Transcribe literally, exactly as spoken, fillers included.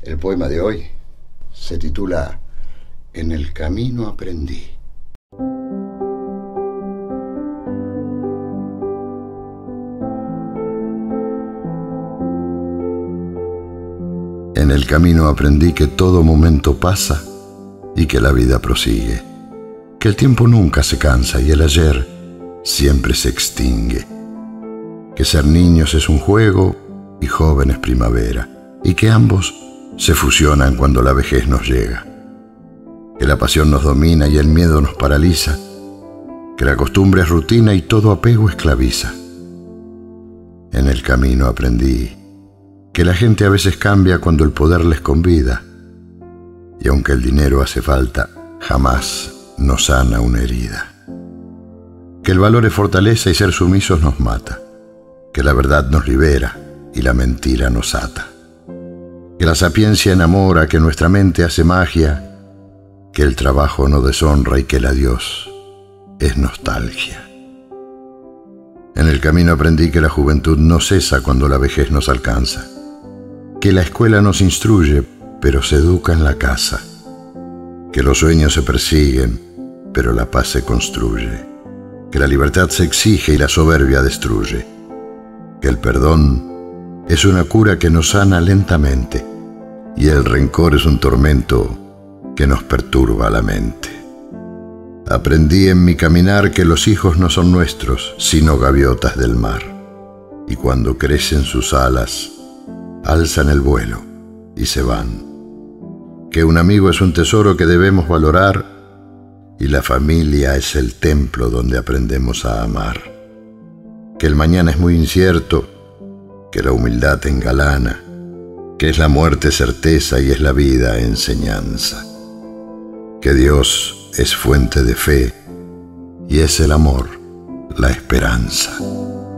El poema de hoy se titula En el camino aprendí. En el camino aprendí que todo momento pasa y que la vida prosigue, que el tiempo nunca se cansa y el ayer siempre se extingue, que ser niños es un juego y jóvenes primavera, y que ambos se fusionan cuando la vejez nos llega, que la pasión nos domina y el miedo nos paraliza, que la costumbre es rutina y todo apego esclaviza. En el camino aprendí que la gente a veces cambia cuando el poder les convida, y aunque el dinero hace falta, jamás nos sana una herida. Que el valor es fortaleza y ser sumisos nos mata, que la verdad nos libera y la mentira nos ata, que la sapiencia enamora, que nuestra mente hace magia, que el trabajo no deshonra y que el adiós es nostalgia. En el camino aprendí que la juventud no cesa cuando la vejez nos alcanza, que la escuela nos instruye, pero se educa en la casa, que los sueños se persiguen, pero la paz se construye, que la libertad se exige y la soberbia destruye, que el perdón es una cura que nos sana lentamente y el rencor es un tormento que nos perturba la mente. Aprendí en mi caminar que los hijos no son nuestros, sino gaviotas del mar, y cuando crecen sus alas, alzan el vuelo y se van. Que un amigo es un tesoro que debemos valorar y la familia es el templo donde aprendemos a amar. Que el mañana es muy incierto, que la humildad engalana, que es la muerte certeza y es la vida enseñanza. Que Dios es fuente de fe y es el amor la esperanza.